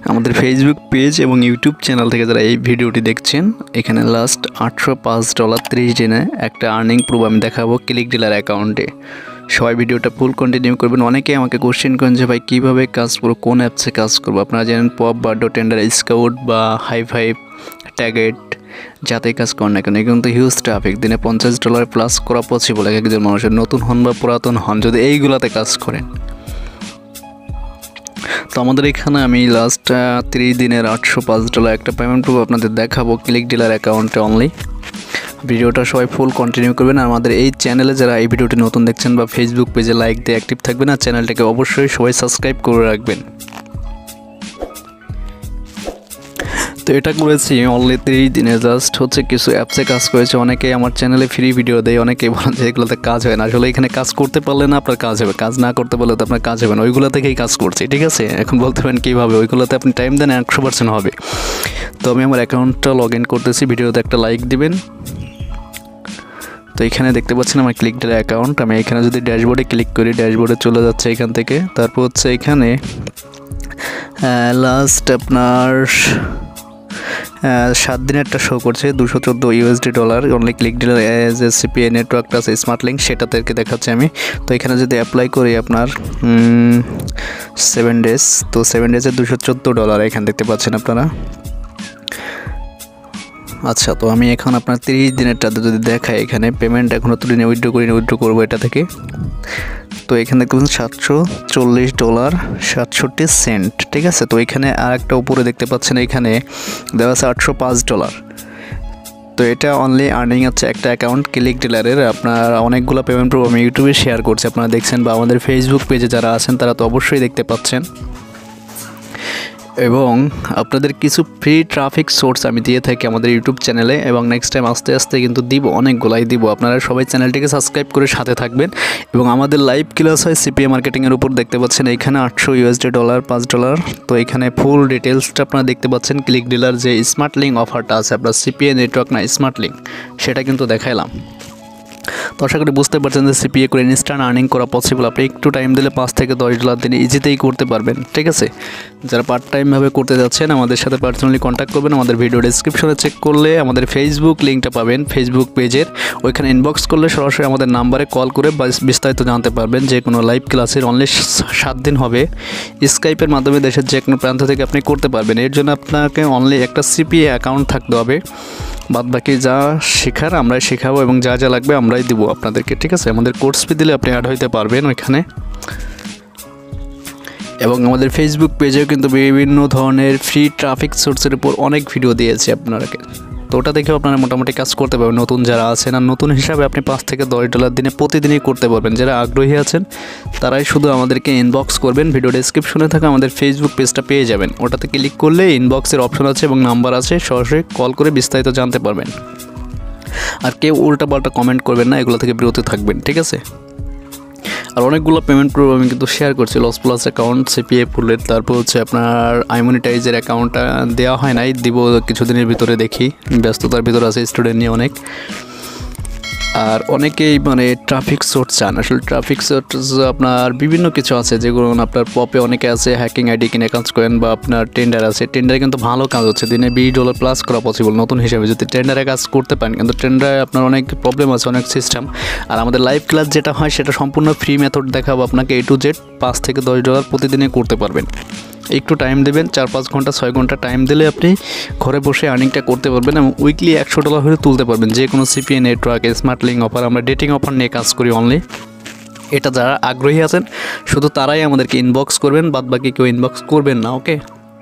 আমাদের Facebook page এবং YouTube channel থেকে যারা এই ভিডিওটি দেখছেন, এখানে লাস্ট $805 30 দিনে একটা আর্নিং প্রুফ আমি দেখাবো ক্লিক ডিলার অ্যাকাউন্টে। সবাই ভিডিওটা ফুল কন্টিনিউ করবেন। অনেকেই আমাকে কোশ্চেন করেন যে ভাই কীভাবে কাজ করবো, কোন অ্যাপসে কাজ করবো। আপনারা জানেন পপ, বার্ডো, টেন্ডার, স্কাউট বা হাই5, ট্যাগেট, যাতে কাজ করেন না কেন, কিন্তু হিউজ ট্রাফিক। দিনে $50 প্লাস করা পসিবল এক একজন মানুষের, নতুন হন বা পুরাতন হন, যদি এইগুলাতে কাজ করেন। তো আমাদের এখানে আমি লাস্ট 30 দিনের $805 একটা পেমেন্ট প্রুফ আপনাদের দেখাবো ক্লিক ডিলার অ্যাকাউন্টে অনলি। ভিডিওটা সবাই ফুল কন্টিনিউ করবেন। আর আমাদের এই চ্যানেলে যারা এই ভিডিওটি নতুন দেখছেন বা ফেসবুক পেজে লাইক দিয়ে অ্যাক্টিভ থাকবেন, আর চ্যানেলটাকে অবশ্যই সবাই সাবস্ক্রাইব করে রাখবেন। তো এটা করেছি অনলি 30 দিনে, জাস্ট হচ্ছে কিছু অ্যাপসে কাজ করেছে। অনেকেই আমার চ্যানেলে ফ্রি ভিডিও দেয়, অনেকেই বলেন যে এগুলোতে কাজ হয় না। আসলে এখানে কাজ করতে পারলে না আপনার কাজ হবে, কাজ না করতে পারলে তো আপনার কাজ হবে না। ওইগুলো থেকেই কাজ করছি, ঠিক আছে। এখন বলতে পারেন কীভাবে, ওইগুলোতে আপনি টাইম দেন 100% হবে। তো আমি আমার অ্যাকাউন্টটা লগ ইন করতেছি, ভিডিওতে একটা লাইক দিবেন। তো এখানে দেখতে পাচ্ছেন আমার ক্লিক ডিলার অ্যাকাউন্ট। আমি এখানে যদি ড্যাশবোর্ডে ক্লিক করি, ড্যাশবোর্ডে চলে যাচ্ছে এখান থেকে। তারপর হচ্ছে এখানে লাস্ট আপনার 7 দিনেরটা শো করছে $214 only click dealer as a CPA network plus smart link, সেটাতে দেখাচ্ছি আমি। তো এখানে যদি অ্যাপ্লাই করি আপনার 7 ডেজ, তো 7 ডেজে $214 এখানে দেখতে পাচ্ছেন আপনারা। আচ্ছা, তো আমি এখন আপনার 30 দিনেরটাতে যদি দেখাই, এখানে পেমেন্ট এখনও তুলে নিয়ে উইথড্র করি, উইথড্র করবো এটা থেকে। তো এখানে দেখতে পাচ্ছেন $740.67, ঠিক আছে। তো এখানে আর একটা উপরে দেখতে পাচ্ছেন এখানে দেওয়া আছে $805। তো এটা অনলি আর্নিং হচ্ছে একটা অ্যাকাউন্ট ক্লিক ডিলারের। আপনার অনেকগুলো পেমেন্ট প্রুফ আমি ইউটিউবে শেয়ার করছি, আপনারা দেখছেন, বা আমাদের ফেসবুক পেজে যারা আছেন তারা তো অবশ্যই দেখতে পাচ্ছেন। এবং আপনাদের কিছু ফ্রি ট্রাফিক সোর্স আমি দিয়ে থাকি আমাদের ইউটিউব চ্যানেলে, এবং নেক্সট টাইম আস্তে আস্তে কিন্তু দিব, অনেকগুলাই দিব। আপনারা সবাই চ্যানেলটিকে সাবস্ক্রাইব করে সাথে থাকবেন। এবং আমাদের লাইভ ক্লাস হয় সিপিএ মার্কেটিংয়ের উপর, দেখতে পাচ্ছেন এইখানে $800 $5। তো এখানে ফুল ডিটেলসটা আপনারা দেখতে পাচ্ছেন। ক্লিক ডিলার যে স্মার্ট লিঙ্ক অফারটা আছে, আপনার সিপিএ নেটওয়ার্ক না স্মার্ট লিঙ্ক, সেটা কিন্তু দেখাইলাম। তো আশা করি বুঝতে পারছেন যে সিপিএ করে ইনস্ট্যান্ট আর্নিং করা পসিবল। আপনি একটু টাইম দিলে $5 থেকে $10 দিনে ইজিতেই করতে পারবেন, ঠিক আছে। যারা পার্ট টাইমভাবে করতে যাচ্ছেন আমাদের সাথে পার্সোনালি কন্ট্যাক্ট করবেন। আমাদের ভিডিও ডেসক্রিপশনে চেক করলে আমাদের ফেসবুক লিঙ্কটা পাবেন, ফেসবুক পেজের। ওইখানে ইনবক্স করলে সরাসরি আমাদের নাম্বারে কল করে বিস্তারিত জানতে পারবেন। যে কোনো লাইভ ক্লাসের অনলি 7 দিন হবে, স্কাইপের মাধ্যমে দেশের যে কোনো প্রান্ত থেকে আপনি করতে পারবেন। এর জন্য আপনাকে অনলি একটা সিপিএ অ্যাকাউন্ট থাকতে হবে। বাদ বাকি যা শেখার আমরাই শেখাবো, এবং যা যা লাগবে আমরাই দিব আপনাদেরকে, ঠিক আছে। আমাদের কোর্স ফি দিলে আপনি অ্যাড হইতে পারবেন ওইখানে। এবং আমাদের ফেসবুক পেজেও কিন্তু বিভিন্ন ধরনের ফ্রি ট্রাফিক সোর্সের উপর অনেক ভিডিও দিয়েছি আপনারাকে। তো ওটা দেখেও আপনারা মোটামুটি কাজ করতে পারবেন নতুন যারা আছেন। আর নতুন হিসাবে আপনি $5 থেকে $10 দিনে প্রতিদিনই করতে পারবেন। যারা আগ্রহী আছেন তারাই শুধু আমাদেরকে ইনবক্স করবেন। ভিডিও ডেসক্রিপশনে থাকা আমাদের ফেসবুক পেজটা পেয়ে যাবেন, ওটাতে ক্লিক করলে ইনবক্সের অপশন আছে এবং নাম্বার আছে, সরাসরি কল করে বিস্তারিত জানতে পারবেন। আর কেউ উল্টাপাল্টা কমেন্ট করবেন না, এগুলো থেকে বিরত থাকবেন, ঠিক আছে। আর অনেকগুলো পেমেন্ট প্রুফ আমি কিন্তু শেয়ার করছি, লস প্লাস অ্যাকাউন্ট, সিপিএ ফুলের, তারপর হচ্ছে আপনার আইমনিটাইজের অ্যাকাউন্টটা দেওয়া হয় নাই, দিব কিছুদিনের ভিতরে, দেখি, ব্যস্ততার ভিতরে আছে স্টুডেন্ট নিয়ে অনেক। আর অনেকেই মানে ট্রাফিক সোর্স চান। আসলে ট্রাফিক সোর্স আপনার বিভিন্ন কিছু আছে, যেগুলো আপনার পপে অনেকে আছে হ্যাকিং আইডি কিনে কাজ করেন, বা আপনার টেন্ডার আছে। টেন্ডারে কিন্তু ভালো কাজ হচ্ছে, দিনে $20 প্লাস করা পসিবল নতুন হিসেবে যদি টেন্ডারে কাজ করতে পারেন। কিন্তু টেন্ডারে আপনার অনেক প্রবলেম আছে, অনেক সিস্টেম। আর আমাদের লাইভ ক্লাস যেটা হয় সেটা সম্পূর্ণ ফ্রি মেথড দেখাবো আপনাকে, A to Z। $5 থেকে $10 প্রতিদিনে করতে পারবেন। একটু টাইম দেবেন, 4-5 ঘন্টা 6 ঘন্টা টাইম দিলে আপনি ঘরে বসে আর্নিংটা করতে পারবেন, এবং উইকলি $100 হলে তুলতে পারবেন। যে কোনো CPA network smart link offer, আমরা ডেটিং অফার নিয়ে কাজ করি অনলি। এটা যারা আগ্রহী আছেন শুধু তারাই আমাদেরকে ইনবক্স করবেন, বাদ বাকি কেউ ইনবক্স করবেন না, ওকে।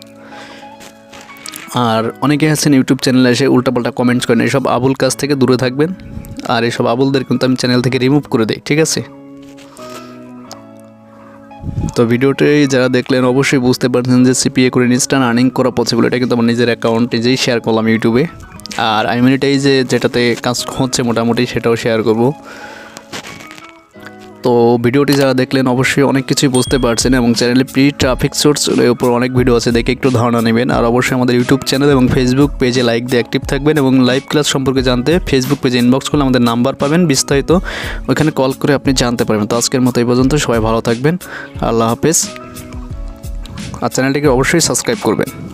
আর অনেকে আছেন ইউটিউব চ্যানেলে এসে উল্টাপাল্টা কমেন্টস করেন, এসব আবুল কাজ থেকে দূরে থাকবেন। আর এসব আবুলদের কিন্তু আমি চ্যানেল থেকে রিমুভ করে দিই, ঠিক আছে। তো ভিডিওটি যারা দেখলেন অবশ্যই বুঝতে পারছেন যে সিপিএ করে ইনস্ট্যান্ট আর্নিং করা পসিবল। এটা কিন্তু আমার নিজের অ্যাকাউন্ট নিজেই শেয়ার করলাম ইউটিউবে। আর আইমনিটাইজে যেটাতে কাজ হচ্ছে মোটামুটি সেটাও শেয়ার করব। তো ভিডিওটি যারা দেখলেন অবশ্যই অনেক কিছুই বুঝতে পারছেন, এবং চ্যানেলে প্রি ট্রাফিক সোর্সের উপর অনেক ভিডিও আছে, দেখে একটু ধারণা নেবেন। আর অবশ্যই আমাদের ইউটিউব চ্যানেল এবং ফেসবুক পেজে লাইক দিয়ে অ্যাক্টিভ থাকবেন, এবং লাইভ ক্লাস সম্পর্কে জানতে ফেসবুক পেজে ইনবক্স করলে আমাদের নাম্বার পাবেন বিস্তারিত, ওইখানে কল করে আপনি জানতে পারবেন। তো আজকের মতো এই পর্যন্ত, সবাই ভালো থাকবেন, আল্লাহ হাফেজ। আর চ্যানেলটিকে অবশ্যই সাবস্ক্রাইব করবেন।